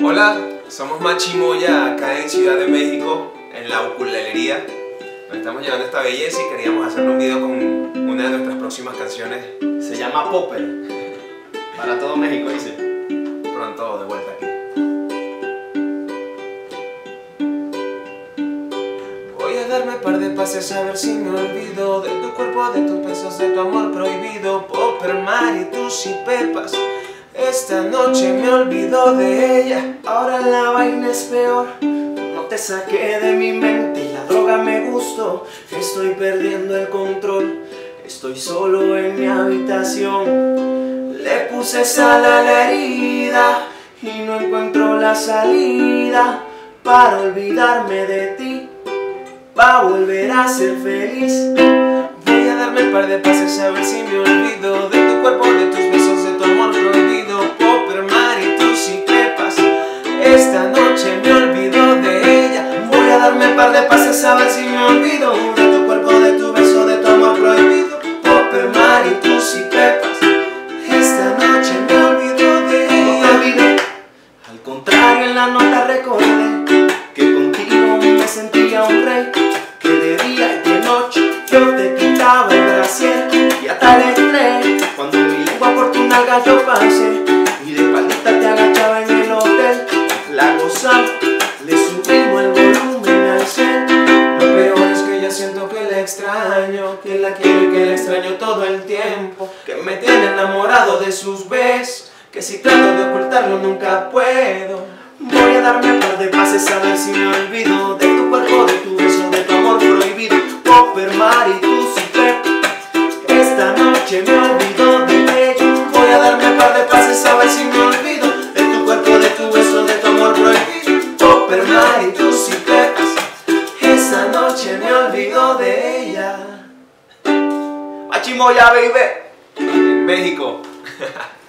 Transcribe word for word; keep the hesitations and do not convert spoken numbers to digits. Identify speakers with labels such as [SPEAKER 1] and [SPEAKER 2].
[SPEAKER 1] Hola, somos Machi Moya acá en Ciudad de México, en la ukulelería. Nos estamos llevando esta belleza y queríamos hacer un video con una de nuestras próximas canciones.
[SPEAKER 2] Se llama Popper. Para todo México, dice.
[SPEAKER 1] Pronto de vuelta aquí. Voy a darme par de pases a ver si me olvido de tu cuerpo, de tus besos, de tu amor prohibido. Popper, Mari, tus y Pepas. Esta noche me olvido de ella.
[SPEAKER 3] Ahora la vaina es peor. No te saqué de mi mente y la droga me gustó. Estoy perdiendo el control. Estoy solo en mi habitación. Le puse sal a la herida y no encuentro la salida para olvidarme de ti, para volver a ser feliz.
[SPEAKER 1] Voy a darme un par de pases a ver si me olvido de tu cuerpo, de tus besos, de tu amor prohibido. Popper, Mari, tus y Pepas.
[SPEAKER 3] Esta noche me olvido de ella. Voy a darme un par de pases a ver si me olvido de tu cuerpo, de tu beso, de tu amor prohibido. Popper, Mari, tus y Pepas. Esta noche me olvido de ella. No te olvidé, al contrario en la nota recordé que contigo me sentía un rey, que de día y de noche yo te quitaba el brasier y hasta el estrés. Cuando mi lengua por tu nalga yo pasé y de espaldita te agachaba en el hotel, la gozamos, le subimos el volumen al cel.
[SPEAKER 1] Lo peor es que yo siento que la extraño, que la quiero y que la extraño todo el tiempo,
[SPEAKER 3] que me tiene enamorado de sus besos, que si trato de ocultarlo nunca puedo. Voy a darme un par de pases a ver si me olvido de tu cuerpo, de tu beso, de tu amor prohibido. Popper, Mari, tus y Pepas. Esta noche me olvido de ello. Voy a darme un par de pases a ver si me olvido de tu cuerpo, de tu beso, de tu amor prohibido. Popper, Mari, tus y Pepas. Esta noche me olvido de ella. Machi Moya, baby.
[SPEAKER 1] en México.